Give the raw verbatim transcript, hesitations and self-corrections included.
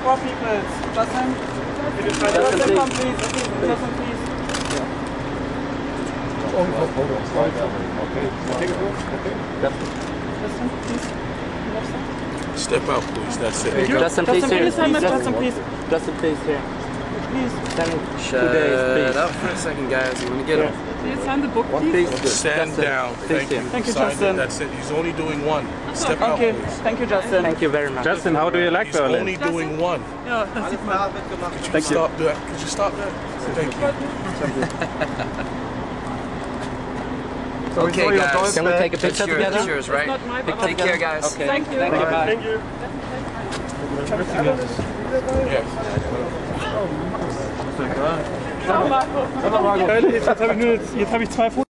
coffee, please. Justin? Justin, come please. Justin, please. Oh, hold on. Okay. Take it off. Okay. Justin, please. Step out, please. That's it. Thank you. Justin, please. Justin, please. Justin, please. Justin, please, here. Please. Stand Shut two days, please. up for a second, guys. You want to get him? Can you sign the book, please? Stand Justin, down. Thank you. Thank you, Sign Justin. it. That's it. He's only doing one. Step out, Okay. please. Thank you, Justin. Thank you very much. Justin, how do you like He's Berlin? only doing one. Ja, das sieht man. Could you Thank you. stop that? Could you stop that? Thank you. Okay, guys. Can we take a That's picture yours, together? that's yours, right? Not my bag. Take care, guys. Okay. Thank you. Thank you. Bye. Thank you. Yes. Ciao, Marco. Jetzt habe ich, nur, jetzt hab ich zwei Fotos.